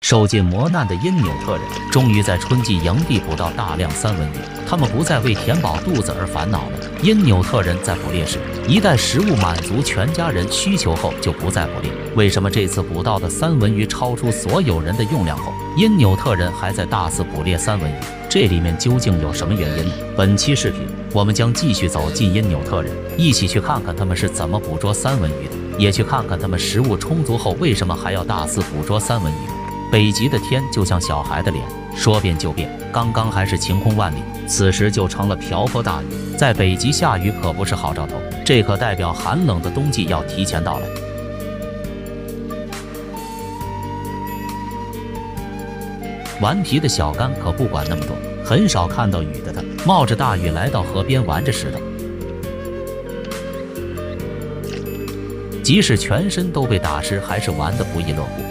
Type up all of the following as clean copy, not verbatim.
受尽磨难的因纽特人终于在春季营地捕到大量三文鱼，他们不再为填饱肚子而烦恼了。因纽特人在捕猎时，一旦食物满足全家人需求后，就不再捕猎。为什么这次捕到的三文鱼超出所有人的用量后，因纽特人还在大肆捕猎三文鱼？这里面究竟有什么原因呢？本期视频我们将继续走进因纽特人，一起去看看他们是怎么捕捉三文鱼的，也去看看他们食物充足后为什么还要大肆捕捉三文鱼。北极的天就像小孩的脸，说变就变。刚刚还是晴空万里，此时就成了瓢泼大雨。在北极下雨可不是好兆头，这可代表寒冷的冬季要提前到来。顽皮的小甘可不管那么多，很少看到雨的他，冒着大雨来到河边玩着石头。即使全身都被打湿，还是玩得不亦乐乎。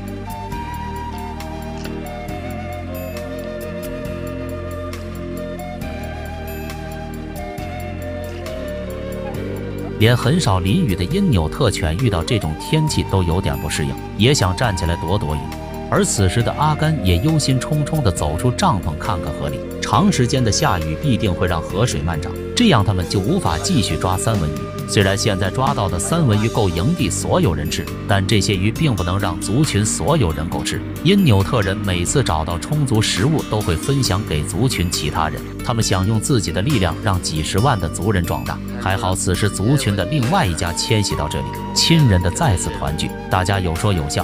连很少淋雨的因纽特犬遇到这种天气都有点不适应，也想站起来躲躲雨。而此时的阿甘也忧心忡忡地走出帐篷，看看河里。长时间的下雨必定会让河水漫涨，这样他们就无法继续抓三文鱼。虽然现在抓到的三文鱼够营地所有人吃，但这些鱼并不能让族群所有人够吃。因纽特人每次找到充足食物，都会分享给族群其他人。他们想用自己的力量让几十万的族人壮大。还好此时族群的另外一家迁徙到这里，亲人的再次团聚，大家有说有笑。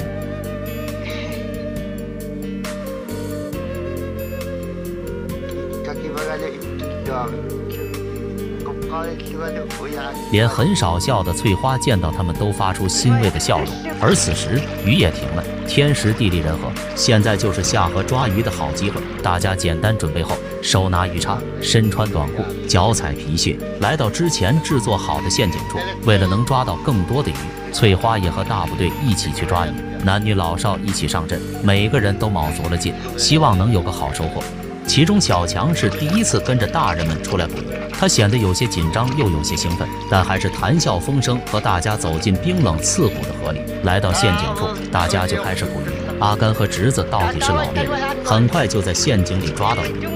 连很少笑的翠花见到他们都发出欣慰的笑容。而此时雨也停了，天时地利人和，现在就是下河抓鱼的好机会。大家简单准备后，手拿鱼叉，身穿短裤，脚踩皮靴，来到之前制作好的陷阱处。为了能抓到更多的鱼，翠花也和大部队一起去抓鱼，男女老少一起上阵，每个人都卯足了劲，希望能有个好收获。其中小强是第一次跟着大人们出来捕鱼，他显得有些紧张又有些兴奋，但还是谈笑风生，和大家走进冰冷刺骨的河里。来到陷阱处，大家就开始捕鱼。阿甘和侄子到底是老猎人，很快就在陷阱里抓到鱼。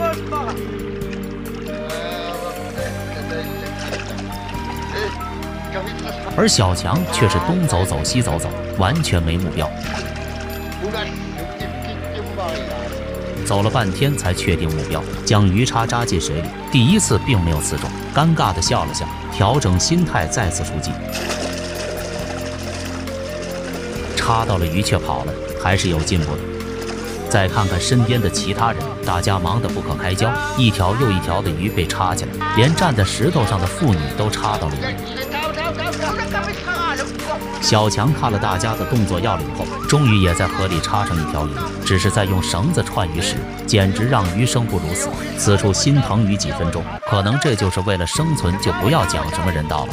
而小强却是东走走西走走，完全没目标。走了半天才确定目标，将鱼叉扎进水里。第一次并没有刺中，尴尬地笑了笑，调整心态再次出击。插到了鱼却跑了，还是有进步的。再看看身边的其他人，大家忙得不可开交，一条又一条的鱼被插起来，连站在石头上的妇女都插到了鱼里。小强看了大家的动作要领后，终于也在河里插上一条鱼，只是在用绳子串鱼时，简直让鱼生不如死。此处心疼鱼几分钟，可能这就是为了生存，就不要讲什么人道了。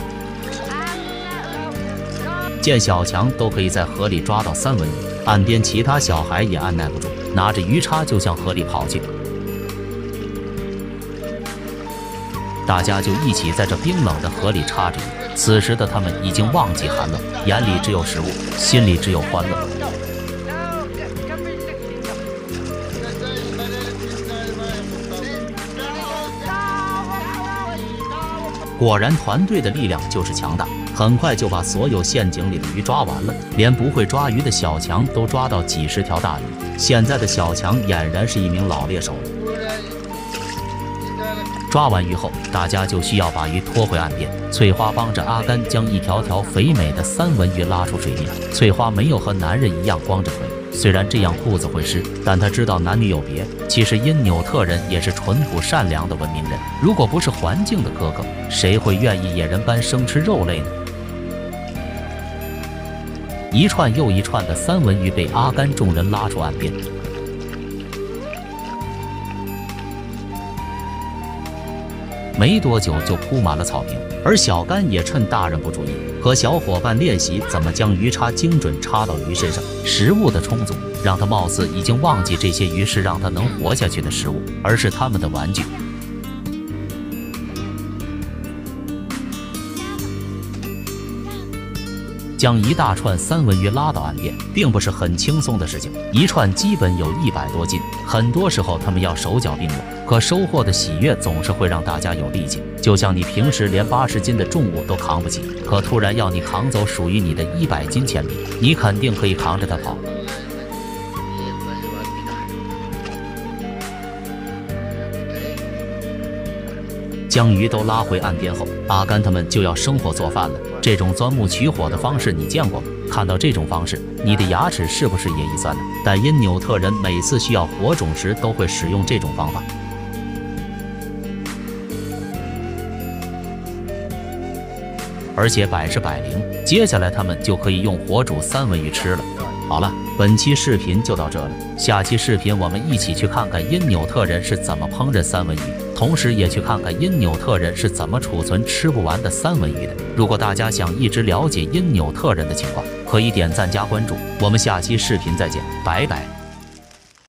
见小强都可以在河里抓到三文鱼，岸边其他小孩也按耐不住，拿着鱼叉就向河里跑去。大家就一起在这冰冷的河里插着鱼。此时的他们已经忘记寒冷，眼里只有食物，心里只有欢乐。果然，团队的力量就是强大，很快就把所有陷阱里的鱼抓完了，连不会抓鱼的小强都抓到几十条大鱼。现在的小强俨然是一名老猎手了。抓完鱼后，大家就需要把鱼拖回岸边。翠花帮着阿甘将一条条肥美的三文鱼拉出水面。翠花没有和男人一样光着腿，虽然这样裤子会湿，但她知道男女有别。其实因纽特人也是淳朴善良的文明人，如果不是环境的苛刻，谁会愿意野人般生吃肉类呢？一串又一串的三文鱼被阿甘众人拉出岸边。没多久就铺满了草坪，而小甘也趁大人不注意，和小伙伴练习怎么将鱼叉精准插到鱼身上。食物的充足让他貌似已经忘记这些鱼是让他能活下去的食物，而是他们的玩具。 将一大串三文鱼拉到岸边，并不是很轻松的事情，一串基本有100多斤，很多时候他们要手脚并用，可收获的喜悦总是会让大家有力气。就像你平时连80斤的重物都扛不起，可突然要你扛走属于你的100斤铅笔，你肯定可以扛着它跑。将鱼都拉回岸边后，阿甘他们就要生火做饭了。这种钻木取火的方式你见过吗？看到这种方式，你的牙齿是不是也一酸呢？但因纽特人每次需要火种时都会使用这种方法，而且百试百灵。接下来他们就可以用火煮三文鱼吃了。好了，本期视频就到这了，下期视频我们一起去看看因纽特人是怎么烹饪三文鱼，同时也去看看因纽特人是怎么储存吃不完的三文鱼的。如果大家想一直了解因纽特人的情况，可以点赞加关注，我们下期视频再见，拜拜。